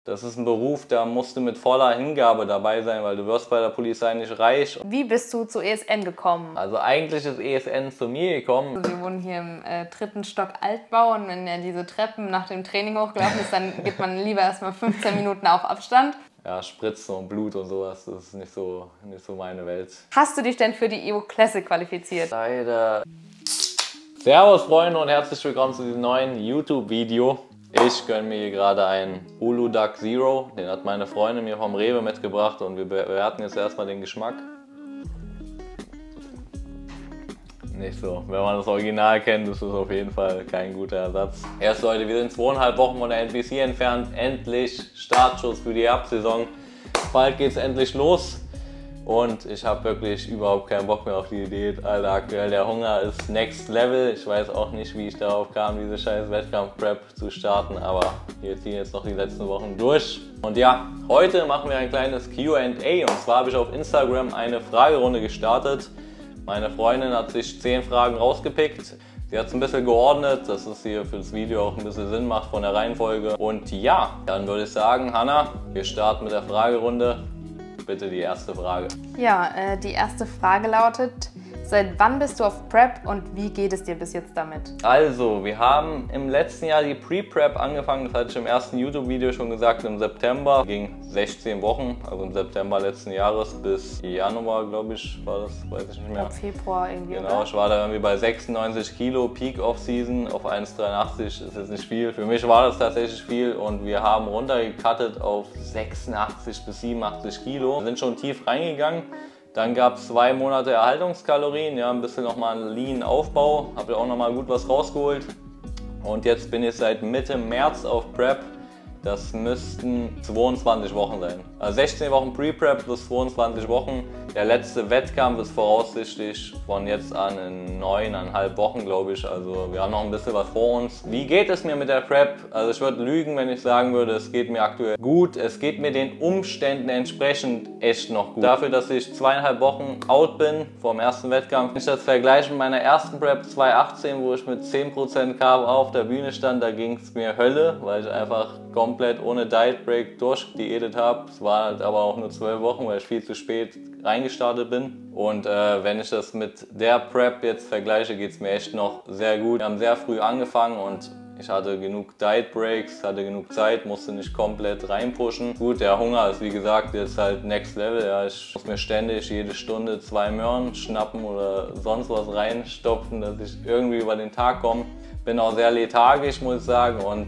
Das ist ein Beruf, da musst du mit voller Hingabe dabei sein, weil du wirst bei der Polizei nicht reich. Wie bist du zu ESN gekommen? Also eigentlich ist ESN zu mir gekommen. Wir wohnen hier im 3. Stock Altbau und wenn er diese Treppen nach dem Training hochgelaufen ist, dann gibt man lieber erstmal 15 Minuten auf Abstand. Ja, Spritzen und Blut und sowas, das ist nicht so meine Welt. Hast du dich denn für die EO Classic qualifiziert? Leider. Servus Freunde und herzlich willkommen zu diesem neuen YouTube-Video. Ich gönne mir hier gerade einen Uludag Zero. Den hat meine Freundin mir vom Rewe mitgebracht und wir bewerten jetzt erstmal den Geschmack. Nicht so. Wenn man das Original kennt, ist es auf jeden Fall kein guter Ersatz. Erst Leute, wir sind 2,5 Wochen von der NPC entfernt. Endlich Startschuss für die Herbstsaison. Bald geht's endlich los. Und ich habe wirklich überhaupt keinen Bock mehr auf die Diät. Alter, aktuell der Hunger ist next level. Ich weiß auch nicht, wie ich darauf kam, diese scheiß Wettkampf-Prep zu starten. Aber wir ziehen jetzt noch die letzten Wochen durch. Und ja, heute machen wir ein kleines Q&A. Und zwar habe ich auf Instagram eine Fragerunde gestartet. Meine Freundin hat sich 10 Fragen rausgepickt. Sie hat es ein bisschen geordnet, dass es hier für das Video auch ein bisschen Sinn macht von der Reihenfolge. Und ja, dann würde ich sagen, Hanna, wir starten mit der Fragerunde. Bitte die erste Frage. Ja, die erste Frage lautet: Seit wann bist du auf Prep und wie geht es dir bis jetzt damit? Also, wir haben im letzten Jahr die Pre-Prep angefangen, das hatte ich im ersten YouTube-Video schon gesagt, im September. Ging 16 Wochen, also im September letzten Jahres bis Januar, glaube ich, war das, weiß ich nicht mehr. Ab Februar irgendwie, Genau, oder? ich war da irgendwie bei 96 Kilo, Peak Off-Season, auf 1,83 ist jetzt nicht viel. Für mich war das tatsächlich viel und wir haben runtergecuttet auf 86 bis 87 Kilo. Wir sind schon tief reingegangen. Dann gab es 2 Monate Erhaltungskalorien, ja, ein bisschen nochmal einen Lean-Aufbau, habe ja auch nochmal gut was rausgeholt. Und jetzt bin ich seit Mitte März auf Prep. Das müssten 22 Wochen sein. Also 16 Wochen Pre-Prep plus 22 Wochen. Der letzte Wettkampf ist voraussichtlich von jetzt an in 9,5 Wochen, glaube ich. Also wir haben noch ein bisschen was vor uns. Wie geht es mir mit der Prep? Also ich würde lügen, wenn ich sagen würde, es geht mir aktuell gut. Es geht mir den Umständen entsprechend echt noch gut. Dafür, dass ich 2,5 Wochen out bin vom ersten Wettkampf. Wenn ich das vergleiche mit meiner ersten Prep 2018, wo ich mit 10% Carb auf der Bühne stand, da ging es mir Hölle, weil ich einfach komplett ohne Diet Break durchdiätet habe. Es war halt aber auch nur 12 Wochen, weil ich viel zu spät reingestartet bin. Und wenn ich das mit der Prep jetzt vergleiche, geht es mir echt noch sehr gut. Wir haben sehr früh angefangen und ich hatte genug Diet Breaks, hatte genug Zeit, musste nicht komplett reinpushen. Gut, der Hunger ist wie gesagt jetzt halt next level. Ja, ich muss mir ständig jede Stunde 2 Möhren schnappen oder sonst was reinstopfen, dass ich irgendwie über den Tag komme. Bin auch sehr lethargisch, muss ich sagen, und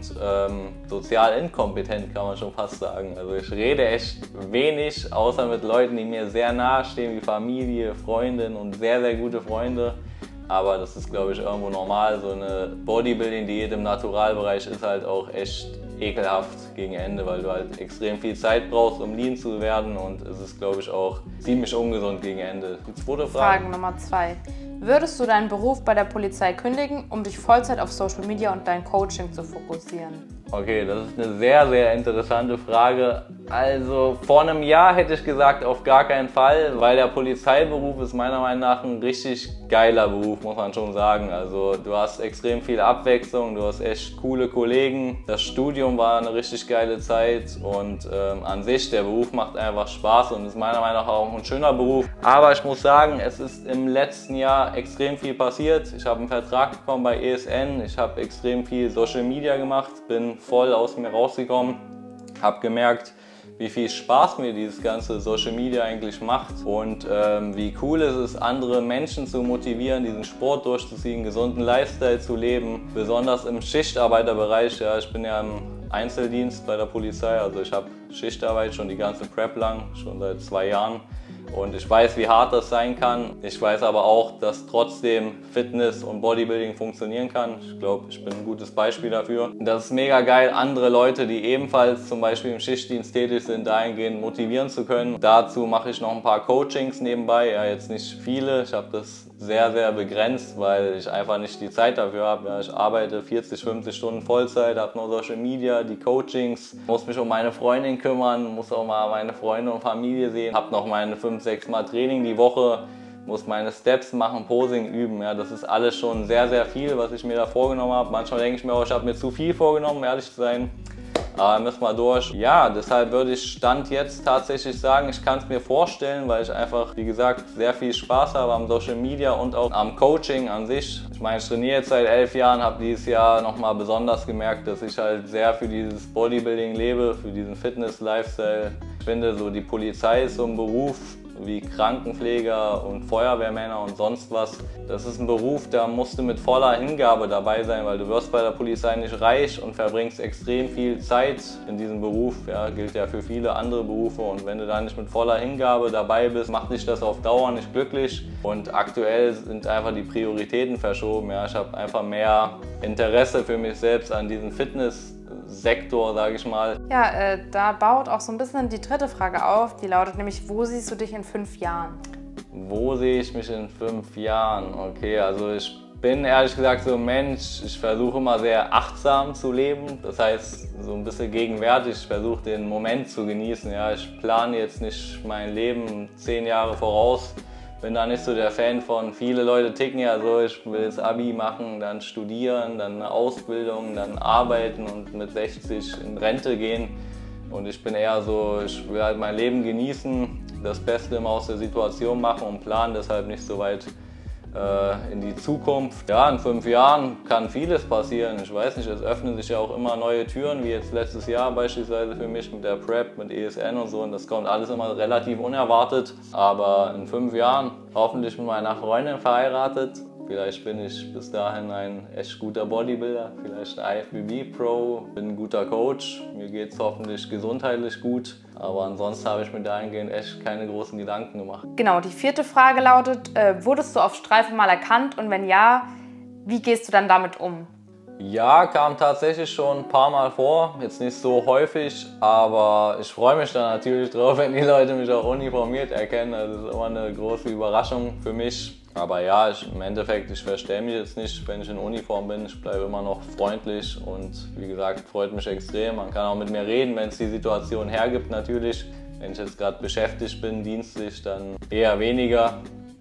sozial inkompetent, kann man schon fast sagen. Also ich rede echt wenig, außer mit Leuten, die mir sehr nahe stehen, wie Familie, Freundin und sehr, sehr gute Freunde. Aber das ist, glaube ich, irgendwo normal. So eine Bodybuilding-Diät im Naturalbereich ist halt auch echt ekelhaft gegen Ende, weil du halt extrem viel Zeit brauchst, um lean zu werden, und es ist, glaube ich, auch ziemlich ungesund gegen Ende. Die zweite Frage. Frage Nummer 2. Würdest du deinen Beruf bei der Polizei kündigen, um dich Vollzeit auf Social Media und dein Coaching zu fokussieren? Okay, das ist eine sehr, sehr interessante Frage. Also vor einem Jahr hätte ich gesagt, auf gar keinen Fall, weil der Polizeiberuf ist meiner Meinung nach ein richtig geiler Beruf, muss man schon sagen. Also du hast extrem viel Abwechslung, du hast echt coole Kollegen. Das Studium war eine richtig geile Zeit und an sich, der Beruf macht einfach Spaß und ist meiner Meinung nach auch ein schöner Beruf. Aber ich muss sagen, es ist im letzten Jahr extrem viel passiert. Ich habe einen Vertrag bekommen bei ESN, ich habe extrem viel Social Media gemacht, bin voll aus mir rausgekommen, habe gemerkt, wie viel Spaß mir dieses ganze Social Media eigentlich macht und wie cool es ist, andere Menschen zu motivieren, diesen Sport durchzuziehen, einen gesunden Lifestyle zu leben, besonders im Schichtarbeiterbereich. Ja, ich bin ja im Einzeldienst bei der Polizei, also ich habe Schichtarbeit schon die ganze Prep lang, schon seit 2 Jahren. Und ich weiß, wie hart das sein kann. Ich weiß aber auch, dass trotzdem Fitness und Bodybuilding funktionieren kann. Ich glaube, ich bin ein gutes Beispiel dafür. Das ist mega geil, andere Leute, die ebenfalls zum Beispiel im Schichtdienst tätig sind, dahingehend motivieren zu können. Dazu mache ich noch ein paar Coachings nebenbei. Ja, jetzt nicht viele. Ich habe das sehr, sehr begrenzt, weil ich einfach nicht die Zeit dafür habe. Ja, ich arbeite 40, 50 Stunden Vollzeit, habe noch Social Media, die Coachings, muss mich um meine Freundin kümmern, muss auch mal meine Freunde und Familie sehen, habe noch meine 5, 6 Mal Training die Woche, muss meine Steps machen, Posing üben. Ja, das ist alles schon sehr, sehr viel, was ich mir da vorgenommen habe. Manchmal denke ich mir auch, ich habe mir zu viel vorgenommen, um ehrlich zu sein. aber müssen wir durch. Ja, deshalb würde ich Stand jetzt tatsächlich sagen, ich kann es mir vorstellen, weil ich einfach, wie gesagt, sehr viel Spaß habe am Social Media und auch am Coaching an sich. Ich meine, ich trainiere jetzt seit 11 Jahren, habe dieses Jahr nochmal besonders gemerkt, dass ich halt sehr für dieses Bodybuilding lebe, für diesen Fitness-Lifestyle. Ich finde, so die Polizei ist so ein Beruf wie Krankenpfleger und Feuerwehrmänner und sonst was. Das ist ein Beruf, da musst du mit voller Hingabe dabei sein, weil du wirst bei der Polizei nicht reich und verbringst extrem viel Zeit in diesem Beruf. Ja, gilt ja für viele andere Berufe, und wenn du da nicht mit voller Hingabe dabei bist, macht dich das auf Dauer nicht glücklich. Und aktuell sind einfach die Prioritäten verschoben. Ja, ich habe einfach mehr Interesse für mich selbst an diesem Fitnesssektor, sage ich mal. Ja, da baut auch so ein bisschen die dritte Frage auf, die lautet nämlich, wo siehst du dich in 5 Jahren? Wo sehe ich mich in 5 Jahren? Okay, also ich bin ehrlich gesagt so ein Mensch, ich versuche immer sehr achtsam zu leben. Das heißt, so ein bisschen gegenwärtig, ich versuche den Moment zu genießen. Ja, ich plane jetzt nicht mein Leben 10 Jahre voraus. Bin da nicht so der Fan von. Viele Leute ticken ja so, ich will das Abi machen, dann studieren, dann eine Ausbildung, dann arbeiten und mit 60 in Rente gehen. Und ich bin eher so, ich will halt mein Leben genießen, das Beste immer aus der Situation machen und planen deshalb nicht so weit in die Zukunft. Ja, in 5 Jahren kann vieles passieren. Ich weiß nicht, es öffnen sich ja auch immer neue Türen, wie jetzt letztes Jahr beispielsweise für mich mit der Prep, mit ESN und so. Und das kommt alles immer relativ unerwartet. Aber in 5 Jahren hoffentlich mit meiner Freundin verheiratet. Vielleicht bin ich bis dahin ein echt guter Bodybuilder, vielleicht ein IFBB-Pro, bin ein guter Coach, mir geht es hoffentlich gesundheitlich gut, aber ansonsten habe ich mir dahingehend echt keine großen Gedanken gemacht. Genau, die vierte Frage lautet, wurdest du auf Streife mal erkannt und wenn ja, wie gehst du dann damit um? Ja, kam tatsächlich schon ein paar Mal vor, jetzt nicht so häufig, aber ich freue mich dann natürlich drauf, wenn die Leute mich auch uniformiert erkennen. Das ist immer eine große Überraschung für mich. Aber ja, im Endeffekt, ich verstelle mich jetzt nicht, wenn ich in Uniform bin. Ich bleibe immer noch freundlich und wie gesagt, freut mich extrem. Man kann auch mit mir reden, wenn es die Situation hergibt natürlich. Wenn ich jetzt gerade beschäftigt bin, dienstlich, dann eher weniger.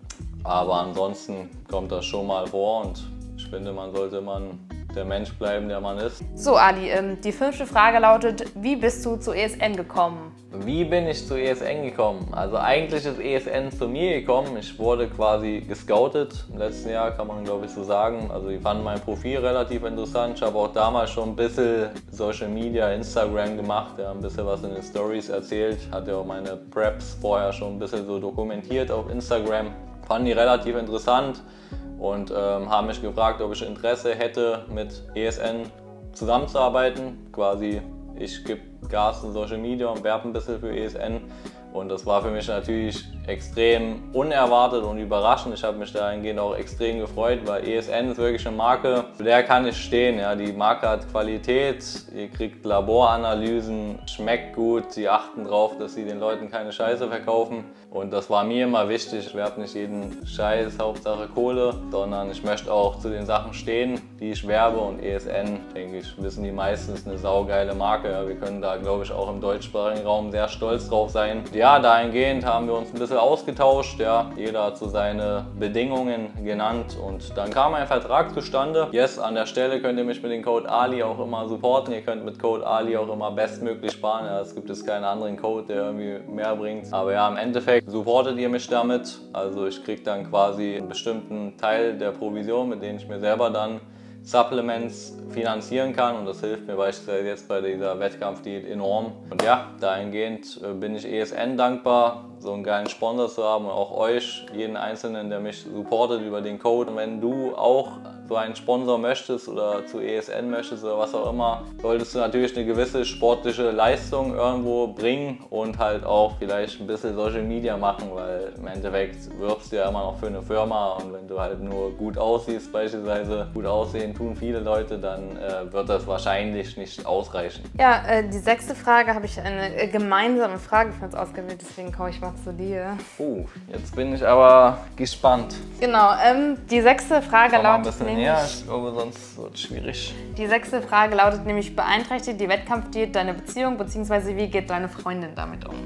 Aber ansonsten kommt das schon mal vor und ich finde, man sollte immer der Mensch bleiben, der man ist. So Ali, die 5. Frage lautet, wie bist du zu ESN gekommen? Wie bin ich zu ESN gekommen? Also eigentlich ist ESN zu mir gekommen. Ich wurde quasi gescoutet im letzten Jahr, kann man glaube ich so sagen. Also die fanden mein Profil relativ interessant. Ich habe auch damals schon ein bisschen Social Media, Instagram gemacht, ja, ein bisschen was in den Stories erzählt. Hatte ja auch meine Preps vorher schon ein bisschen so dokumentiert auf Instagram. Fanden die relativ interessant und haben mich gefragt, ob ich Interesse hätte, mit ESN zusammenzuarbeiten. Quasi, ich gebe Gas in Social Media und werbe ein bisschen für ESN. Und das war für mich natürlich extrem unerwartet und überraschend. Ich habe mich dahingehend auch extrem gefreut, weil ESN ist wirklich eine Marke, für der kann ich stehen. Ja, die Marke hat Qualität, ihr kriegt Laboranalysen, schmeckt gut, sie achten darauf, dass sie den Leuten keine Scheiße verkaufen. Und das war mir immer wichtig. Ich werbe nicht jeden Scheiß, Hauptsache Kohle, sondern ich möchte auch zu den Sachen stehen, die ich werbe. Und ESN, denke ich, wissen die meisten, ist eine saugeile Marke. Ja, wir können da, glaube ich, auch im deutschsprachigen Raum sehr stolz drauf sein. Ja, dahingehend haben wir uns ein bisschen ausgetauscht. Ja, jeder hat so seine Bedingungen genannt und dann kam ein Vertrag zustande. Yes, an der Stelle könnt ihr mich mit dem Code Ali auch immer supporten. Ihr könnt mit Code Ali auch immer bestmöglich sparen. Ja, es gibt jetzt keinen anderen Code, der irgendwie mehr bringt. Aber ja, im Endeffekt supportet ihr mich damit. Also ich kriege dann quasi einen bestimmten Teil der Provision, mit denen ich mir selber dann Supplements finanzieren kann, und das hilft mir beispielsweise jetzt bei dieser Wettkampfdiät enorm. Und ja, dahingehend bin ich ESN dankbar, so einen geilen Sponsor zu haben, und auch euch, jeden Einzelnen, der mich supportet über den Code. Und wenn du auch so einen Sponsor möchtest oder zu ESN möchtest oder was auch immer, solltest du natürlich eine gewisse sportliche Leistung irgendwo bringen und halt auch vielleicht ein bisschen Social Media machen, weil im Endeffekt wirbst du ja immer noch für eine Firma, und wenn du halt nur gut aussiehst beispielsweise, gut aussehen tun viele Leute, dann wird das wahrscheinlich nicht ausreichen. Ja, die 6. Frage habe ich eine gemeinsame Frage für uns ausgewählt, deswegen komme ich mal zu dir. Jetzt bin ich aber gespannt. Genau, die 6. Frage lautet nämlich... Ja, ich glaube, sonst wird es schwierig. Die 6. Frage lautet nämlich, beeinträchtigt die Wettkampfdiät deine Beziehung, beziehungsweise wie geht deine Freundin damit um?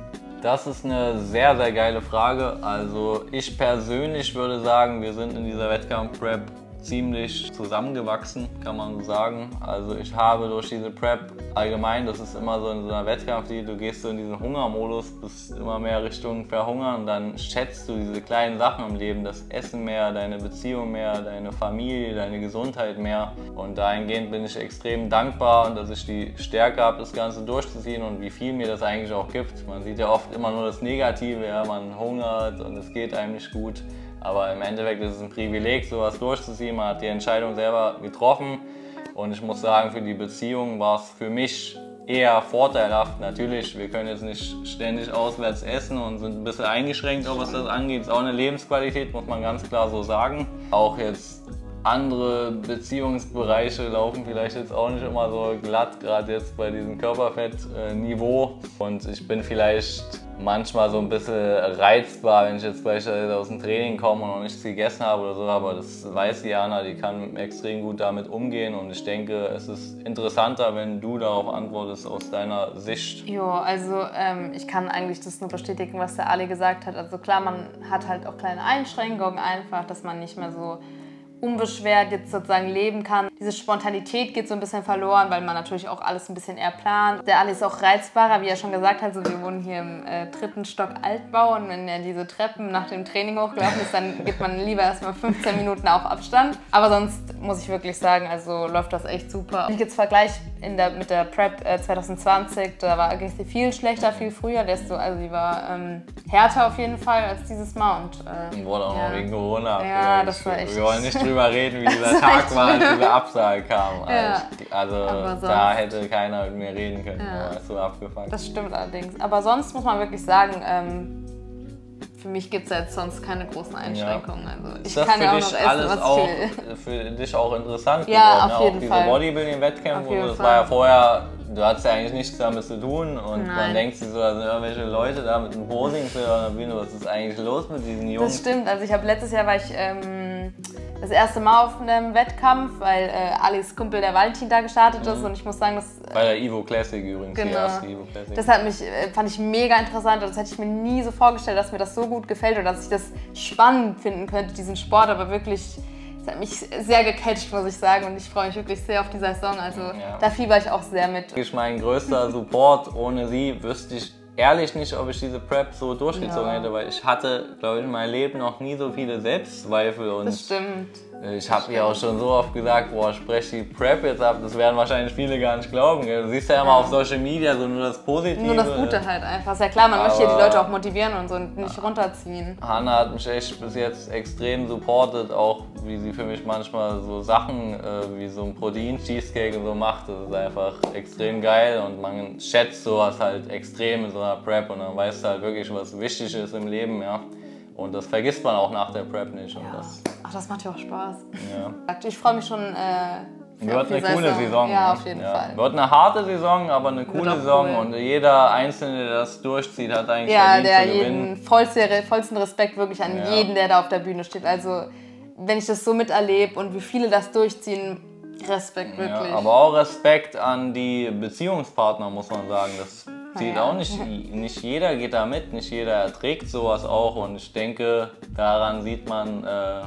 Das ist eine sehr, sehr geile Frage. Also ich persönlich würde sagen, wir sind in dieser Wettkampf-Prep ziemlich zusammengewachsen, kann man so sagen. Also ich habe durch diese Prep allgemein, das ist immer so in so einer Wettkampfdiät, du gehst so in diesen Hungermodus, bist immer mehr Richtung Verhungern und dann schätzt du diese kleinen Sachen im Leben, das Essen mehr, deine Beziehung mehr, deine Familie, deine Gesundheit mehr. Und dahingehend bin ich extrem dankbar, dass ich die Stärke habe, das Ganze durchzuziehen und wie viel mir das eigentlich auch gibt. Man sieht ja oft immer nur das Negative, ja, man hungert und es geht einem nicht gut. Aber im Endeffekt ist es ein Privileg, sowas durchzuziehen. Man hat die Entscheidung selber getroffen. Und ich muss sagen, für die Beziehung war es für mich eher vorteilhaft. Natürlich, wir können jetzt nicht ständig auswärts essen und sind ein bisschen eingeschränkt, was das angeht. Ist auch eine Lebensqualität, muss man ganz klar so sagen. Auch jetzt andere Beziehungsbereiche laufen vielleicht jetzt auch nicht immer so glatt, gerade jetzt bei diesem Körperfettniveau. Und ich bin vielleicht manchmal so ein bisschen reizbar, wenn ich jetzt beispielsweise aus dem Training komme und noch nichts gegessen habe oder so, aber das weiß Jana, die kann extrem gut damit umgehen und ich denke, es ist interessanter, wenn du darauf antwortest aus deiner Sicht. Jo, also ich kann eigentlich das nur bestätigen, was der Ali gesagt hat. Also klar, man hat halt auch kleine Einschränkungen einfach, dass man nicht mehr so unbeschwert jetzt sozusagen leben kann. Diese Spontanität geht so ein bisschen verloren, weil man natürlich auch alles ein bisschen eher plant. Der Ali ist auch reizbarer, wie er schon gesagt hat. Also wir wohnen hier im 3. Stock Altbau und wenn er diese Treppen nach dem Training hochgelaufen ist, dann gibt man lieber erstmal 15 Minuten auf Abstand. Aber sonst muss ich wirklich sagen, also läuft das echt super. Wenn ich jetzt vergleiche mit der Prep 2020, da war eigentlich viel schlechter, viel früher. Also die war härter auf jeden Fall als dieses Mal. Und wurde auch noch wegen Corona. Ja, das war echt. Wir wollen nicht drüber reden, wie dieser Tag war, als diese Absage kam. Ja. Also da hätte keiner mit mir reden können, ja. So abgefuckt. Das stimmt allerdings. Aber sonst muss man wirklich sagen, für mich gibt es jetzt sonst keine großen Einschränkungen. Ja. Also ich kann ja auch noch essen, alles was auch ich will. für dich auch interessant ja, geworden, auf jeden auch Fall. diese Bodybuilding-Wettkämpfe, das war ja vorher, du hattest ja eigentlich nichts damit zu tun und man denkt sich so, da sind irgendwelche Leute da mit einem Posing zu der Bühne, was ist eigentlich los mit diesen Jungs? Das stimmt, also ich habe letztes Jahr war ich das erste Mal auf einem Wettkampf, weil Alis Kumpel der Valentin da gestartet ist und ich muss sagen, das... Bei der Evo Classic übrigens, genau. Die erste Evo Classic. Das fand ich mega interessant und das hätte ich mir nie so vorgestellt, dass mir das so gut gefällt oder dass ich das spannend finden könnte, diesen Sport, aber wirklich... Das hat mich sehr gecatcht, muss ich sagen, und ich freue mich wirklich sehr auf die Saison, also da fieber ich auch sehr mit. Das ist mein größter Support, ohne sie wüsste ich ehrlich nicht, ob ich diese Prep so durchgezogen hätte, weil ich hatte, glaube ich, in meinem Leben noch nie so viele Selbstzweifel und das stimmt. Ich habe ja auch schon so oft gesagt, boah, sprech die Prep jetzt ab, das werden wahrscheinlich viele gar nicht glauben. Gell? Du siehst ja immer auf Social Media so nur das Positive. Nur das Gute halt einfach. Ist ja klar, man möchte ja die Leute auch motivieren und so und nicht runterziehen. Hanna hat mich echt bis jetzt extrem supportet, auch wie sie für mich manchmal so Sachen wie so ein Protein-Cheesecake und so macht. Das ist einfach extrem geil und man schätzt sowas halt extrem in so einer Prep und dann weißt du halt wirklich, was wichtig ist im Leben, ja. Und das vergisst man auch nach der Prep nicht. Und Ach, das macht ja auch Spaß. Ja. Ich freue mich schon. Wird eine coole Saison. Ja, auf jeden Fall. Wird eine harte Saison, aber eine coole Saison. Cool. Und jeder Einzelne, der das durchzieht, hat eigentlich verdient zu gewinnen. Vollsten Respekt wirklich an jeden, der da auf der Bühne steht. Also, wenn ich das so miterlebe und wie viele das durchziehen, Respekt wirklich. Ja, aber auch Respekt an die Beziehungspartner, muss man sagen. Das zieht auch nicht jeder geht da mit, nicht jeder erträgt sowas auch. Und ich denke, daran sieht man,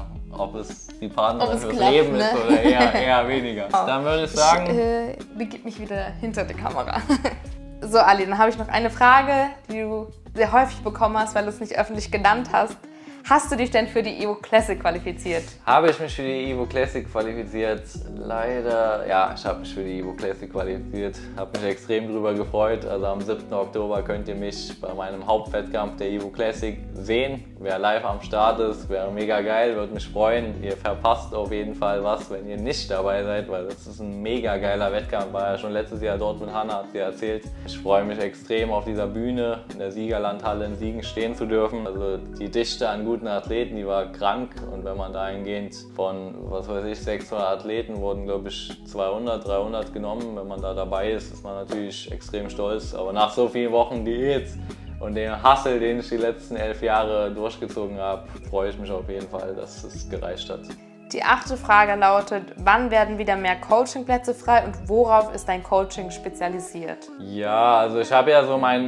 ob es die Partnerin fürs Leben ist oder eher weniger. Dann würde ich sagen... Ich begib mich wieder hinter die Kamera. So, Ali, dann habe ich noch eine Frage, die du sehr häufig bekommen hast, weil du es nicht öffentlich genannt hast. Hast du dich denn für die Evo Classic qualifiziert? Habe ich mich für die Evo Classic qualifiziert? Leider, ja, ich habe mich für die Evo Classic qualifiziert. Habe mich extrem drüber gefreut. Also am 7. Oktober könnt ihr mich bei meinem Hauptwettkampf der Evo Classic sehen. Wer live am Start ist, wäre mega geil, würde mich freuen. Ihr verpasst auf jeden Fall was, wenn ihr nicht dabei seid, weil das ist ein mega geiler Wettkampf. War ja schon letztes Jahr dort mit Hanna, hat sie erzählt. Ich freue mich extrem auf dieser Bühne in der Siegerlandhalle in Siegen stehen zu dürfen. Also die Dichte an guten Athleten, die war krank und wenn man dahingehend von, was weiß ich, 600 Athleten wurden, glaube ich, 200, 300 genommen. Wenn man da dabei ist, ist man natürlich extrem stolz. Aber nach so vielen Wochen Diät und dem Hustle, den ich die letzten 11 Jahre durchgezogen habe, freue ich mich auf jeden Fall, dass es gereicht hat. Die 8. Frage lautet, wann werden wieder mehr Coachingplätze frei und worauf ist dein Coaching spezialisiert? Ja, also ich habe ja so mein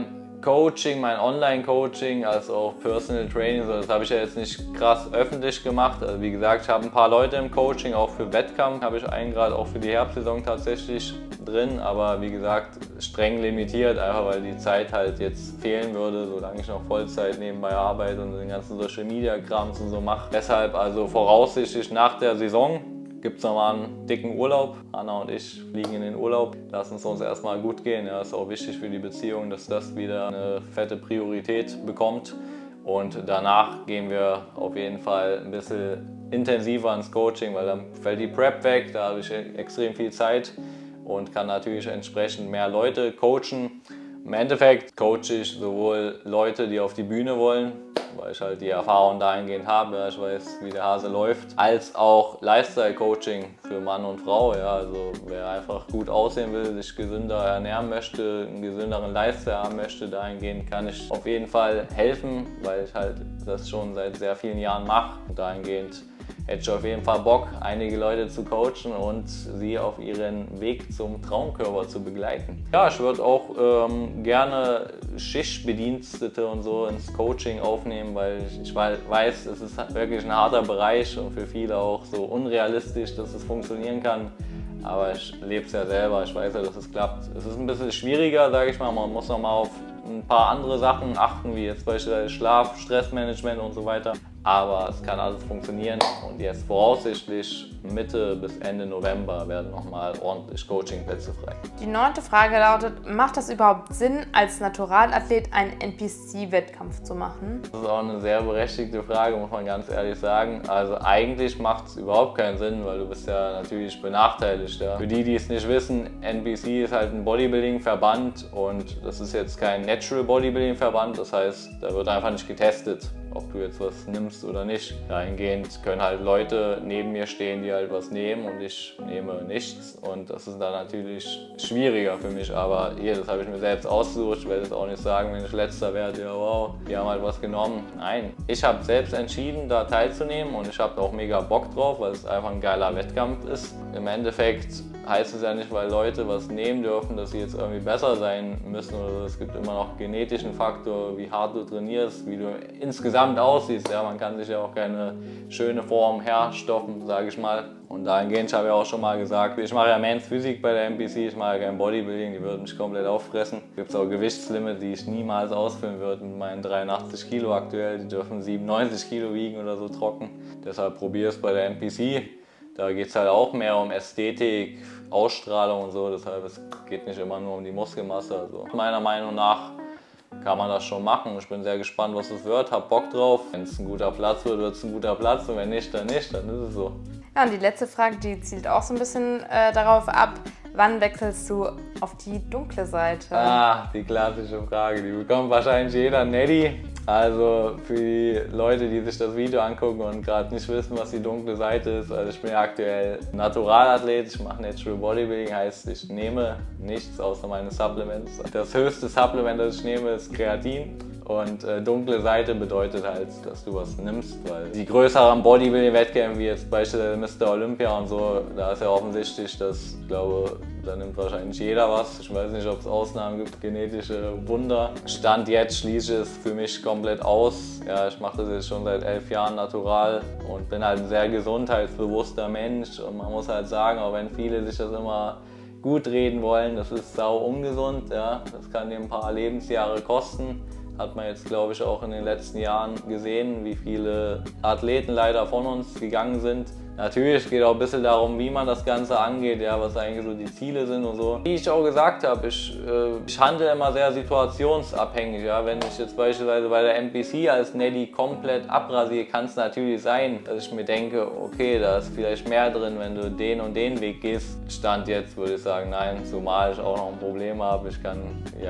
Coaching, mein Online-Coaching, als auch Personal Training, das habe ich ja jetzt nicht krass öffentlich gemacht. Also wie gesagt, ich habe ein paar Leute im Coaching, auch für Wettkampf habe ich einen gerade auch für die Herbstsaison tatsächlich drin, aber wie gesagt, streng limitiert, einfach weil die Zeit halt jetzt fehlen würde, solange ich noch Vollzeit nebenbei arbeite und den ganzen Social Media Krams und so mache. Deshalb also voraussichtlich nach der Saison gibt es nochmal einen dicken Urlaub. Anna und ich fliegen in den Urlaub. Lassen es uns erstmal gut gehen. Ja, ist auch wichtig für die Beziehung, dass das wieder eine fette Priorität bekommt. Und danach gehen wir auf jeden Fall ein bisschen intensiver ins Coaching, weil dann fällt die Prep weg, da habe ich extrem viel Zeit und kann natürlich entsprechend mehr Leute coachen. Im Endeffekt coache ich sowohl Leute, die auf die Bühne wollen, weil ich halt die Erfahrung dahingehend habe, ich weiß, wie der Hase läuft, als auch Lifestyle-Coaching für Mann und Frau. Ja, also wer einfach gut aussehen will, sich gesünder ernähren möchte, einen gesünderen Lifestyle haben möchte, dahingehend kann ich auf jeden Fall helfen, weil ich halt das schon seit sehr vielen Jahren mache. Und dahingehend hätte ich auf jeden Fall Bock, einige Leute zu coachen und sie auf ihren Weg zum Traumkörper zu begleiten. Ja, ich würde auch gerne Schichtbedienstete und so ins Coaching aufnehmen, weil ich weiß, es ist wirklich ein harter Bereich und für viele auch so unrealistisch, dass es funktionieren kann. Aber ich lebe es ja selber, ich weiß ja, dass es klappt. Es ist ein bisschen schwieriger, sage ich mal, man muss noch mal auf ein paar andere Sachen achten, wie jetzt beispielsweise Schlaf, Stressmanagement und so weiter. Aber es kann alles funktionieren und jetzt voraussichtlich Mitte bis Ende November werden nochmal ordentlich Coachingplätze frei. Die 9. Frage lautet, macht das überhaupt Sinn, als Naturalathlet einen NPC-Wettkampf zu machen? Das ist auch eine sehr berechtigte Frage, muss man ganz ehrlich sagen. Also eigentlich macht es überhaupt keinen Sinn, weil du bist ja natürlich benachteiligt. Ja. Für die, die es nicht wissen, NPC ist halt ein Bodybuilding-Verband und das ist jetzt kein Natural Bodybuilding-Verband, das heißt, da wird einfach nicht getestet, ob du jetzt was nimmst oder nicht. Dahingehend können halt Leute neben mir stehen, die halt was nehmen und ich nehme nichts und das ist dann natürlich schwieriger für mich, aber hier, das habe ich mir selbst ausgesucht. Ich werde jetzt auch nicht sagen, wenn ich Letzter werde, ja wow, die haben halt was genommen. Nein, ich habe selbst entschieden, da teilzunehmen und ich habe auch mega Bock drauf, weil es einfach ein geiler Wettkampf ist. Im Endeffekt heißt es ja nicht, weil Leute was nehmen dürfen, dass sie jetzt irgendwie besser sein müssen oder so. Es gibt immer noch genetischen Faktor, wie hart du trainierst, wie du insgesamt aussiehst. Ja, man kann sich ja auch keine schöne Form herstoffen, sage ich mal. Und dahingehend, ich habe ja auch schon mal gesagt, ich mache ja Men's Physik bei der NPC, ich mache ja kein Bodybuilding, die würden mich komplett auffressen. Es gibt auch Gewichtslimits, die ich niemals ausfüllen würde mit meinen 83 Kilo aktuell. Die dürfen 97 Kilo wiegen oder so trocken. Deshalb probiere es bei der NPC. Da geht es halt auch mehr um Ästhetik, Ausstrahlung und so, deshalb es geht nicht immer nur um die Muskelmasse. Also meiner Meinung nach kann man das schon machen. Ich bin sehr gespannt, was es wird, hab Bock drauf. Wenn es ein guter Platz wird, wird es ein guter Platz und wenn nicht, dann nicht, dann ist es so. Ja, und die letzte Frage, die zielt auch so ein bisschen darauf ab, wann wechselst du auf die dunkle Seite? Ah, die klassische Frage, die bekommt wahrscheinlich jeder Neddy. Also für die Leute, die sich das Video angucken und gerade nicht wissen, was die dunkle Seite ist. Also ich bin ja aktuell Naturalathlet, ich mache Natural Bodybuilding, heißt ich nehme nichts außer meine Supplements. Das höchste Supplement, das ich nehme, ist Kreatin. Und dunkle Seite bedeutet halt, dass du was nimmst, weil die größeren Bodybuilding-Wettkämpfe, wie jetzt beispielsweise Mr. Olympia und so, da ist ja offensichtlich, dass, ich glaube, da nimmt wahrscheinlich jeder was. Ich weiß nicht, ob es Ausnahmen gibt, genetische Wunder. Stand jetzt schließe ich es für mich komplett aus. Ja, ich mache das jetzt schon seit 11 Jahren natural und bin halt ein sehr gesundheitsbewusster Mensch. Und man muss halt sagen, auch wenn viele sich das immer gut reden wollen, das ist sau ungesund. Ja. Das kann dir ein paar Lebensjahre kosten. Hat man jetzt, glaube ich, auch in den letzten Jahren gesehen, wie viele Athleten leider von uns gegangen sind. Natürlich geht auch ein bisschen darum, wie man das Ganze angeht, ja, was eigentlich so die Ziele sind und so. Wie ich auch gesagt habe, ich handle immer sehr situationsabhängig. Ja. Wenn ich jetzt beispielsweise bei der NPC als Neddy komplett abrasiere, kann es natürlich sein, dass ich mir denke, okay, da ist vielleicht mehr drin, wenn du den und den Weg gehst. Stand jetzt würde ich sagen, nein, zumal ich auch noch ein Problem habe. Ich kann,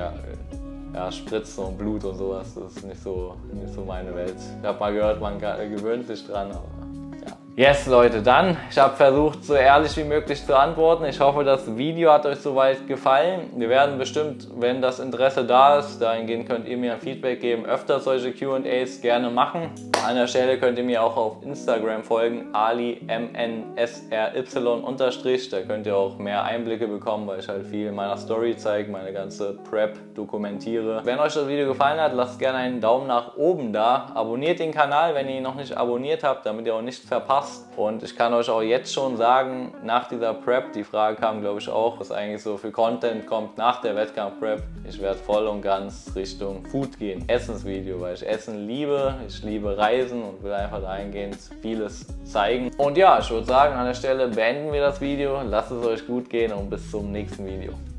ja, Spritzen und Blut und sowas, das ist nicht so meine Welt. Ich habe mal gehört, man gewöhnt sich dran, aber ja. Yes, Leute, dann, ich habe versucht, so ehrlich wie möglich zu antworten. Ich hoffe, das Video hat euch soweit gefallen. Wir werden bestimmt, wenn das Interesse da ist, dahingehend könnt ihr mir ein Feedback geben, öfter solche Q&As gerne machen. An der Stelle könnt ihr mir auch auf Instagram folgen, AliMNSRY_. Da könnt ihr auch mehr Einblicke bekommen, weil ich halt viel in meiner Story zeige, meine ganze Prep dokumentiere. Wenn euch das Video gefallen hat, lasst gerne einen Daumen nach oben da. Abonniert den Kanal, wenn ihr ihn noch nicht abonniert habt, damit ihr auch nichts verpasst. Und ich kann euch auch jetzt schon sagen, nach dieser Prep, die Frage kam glaube ich auch, was eigentlich so für Content kommt nach der Wettkampf-Prep. Ich werde voll und ganz Richtung Food gehen, Essensvideo, weil ich Essen liebe, ich liebe Reisen und will einfach dahingehend vieles zeigen. Und ja, ich würde sagen, an der Stelle beenden wir das Video, lasst es euch gut gehen und bis zum nächsten Video.